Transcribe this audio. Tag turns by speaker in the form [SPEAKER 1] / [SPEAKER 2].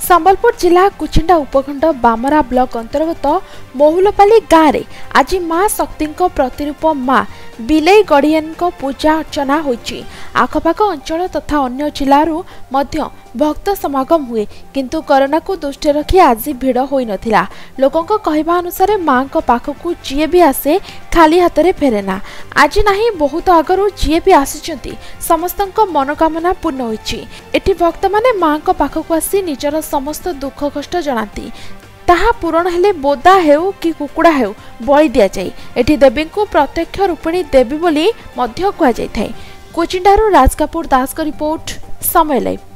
[SPEAKER 1] संबलपुर जिला कुचिंडा उपखंड बामरा ब्लॉक अंतर्गत महुलपाली गाँव में आज माँ शक्ति प्रतिरूप माँ बिलई गड़ियन पूजा अर्चना होईची। आखपाख अंचल तथा अन्य जिलूर भक्त समागम हुए किंतु कोरोना को दृष्टि रखी आज भिड़ होई नथिला। लोकों कहवा अनुसार माँ पाखकू जी भी आसे खाली हाथ में फेरेना। आज नहीं बहुत आगरू जी भी आसी समस्त मनोकामना पूर्ण होईची। एठी भक्त माने माँ पाखकू आसी निजर समस्त दुख कष्ट जनाती ताहा पूरण हेले बोदा हेउ कि कुकुड़ा हेउ बलि दिया जाए। एठी देवी को प्रत्यक्ष रूपिणी देवी बोली मध्य कहुई। कुचिंडारू राजकापुर दास का रिपोर्ट, समय लाइव।